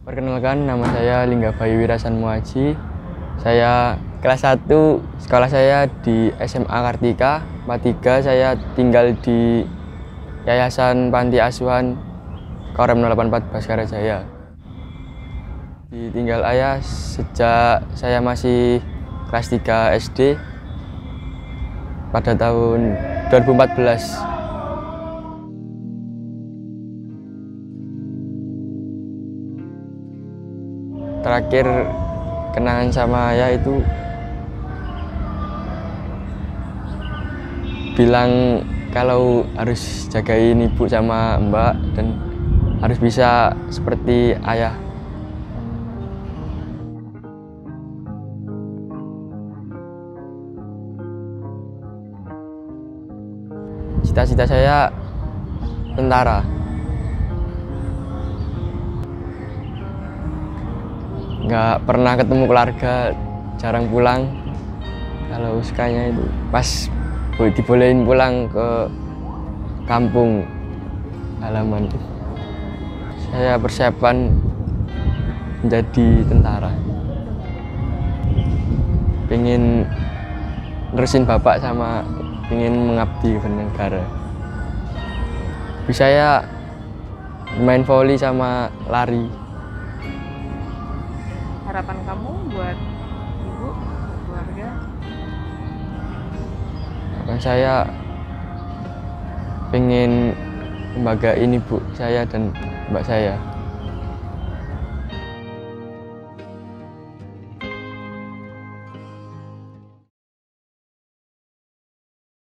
Perkenalkan, nama saya Lingga Bayu Wirasan Muaji. Saya kelas 1, sekolah saya di SMA Kartika 43. Saya tinggal di Yayasan Panti Asuhan Korem 084 Baskara Jaya. Ditinggal ayah sejak saya masih kelas 3 SD pada tahun 2014. Terakhir kenangan sama ayah itu bilang kalau harus jagain ibu sama mbak dan harus bisa seperti ayah. Cita-cita saya tentara. Nggak pernah ketemu keluarga, jarang pulang. Kalau sukanya itu pas dibolehin pulang ke kampung halaman. Saya persiapan menjadi tentara. Pengen nerusin bapak sama pengen mengabdi kepada negara. Bisa ya main voli sama lari. Harapan kamu buat ibu, keluarga? Harapan saya pengen membanggain ibu saya dan mbak saya.